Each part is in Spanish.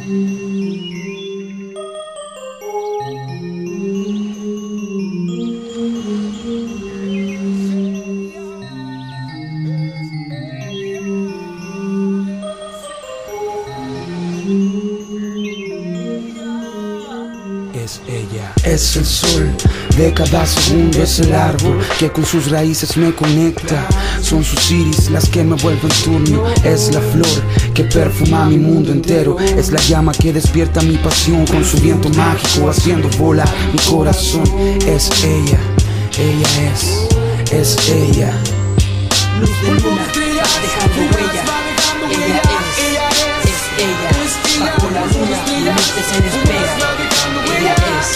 Es ella. Es el sol de cada segundo, es el árbol que con sus raíces me conecta. Son sus iris las que me vuelven turbio. Es la flor que perfuma mi mundo entero. Es la llama que despierta mi pasión con su viento mágico haciendo volar mi corazón. Es ella, ella es ella. Luz de luna, dejando huella. Ella es ella. Bajo la luna, mi mente se despega. Ella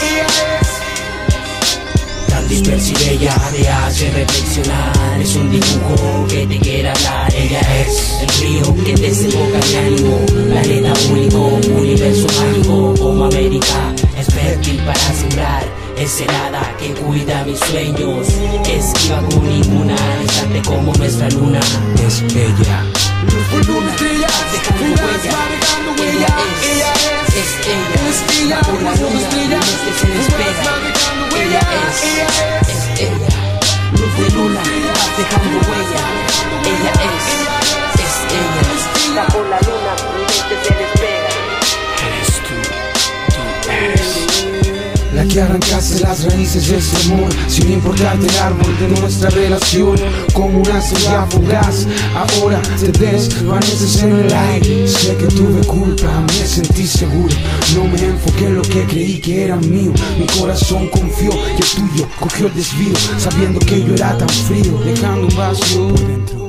es tan dispersa y bella, te hace reflexionar. Es un dibujo que te quiere hablar. Ella es el río que desemboca en ánimo, planeta único, universo mágico como América. Es fértil para sembrar, es helada que cuida mis sueños. Esquiva con ninguna, distante como nuestra luna. Es ella. Luz de luna, dejando huella. Ella es ella. Bajo la luna, mi mente se despega. Ella es ella. Luz de luna, vas dejando huella. Ella es ella. Bajo la luna, mi mente se despega. Eres tú eres la que arrancaste las raíces de ese amor, sin importarte el árbol de nuestra relación. Como una estrella fugaz, ahora te desvaneces en el aire. Sé que tuve culpa, me sentí seguro. No me enfoqué en lo que creí que era mío. Mi corazón confió y el tuyo cogió el desvío, sabiendo que yo era tan frío, dejando un vacío por dentro.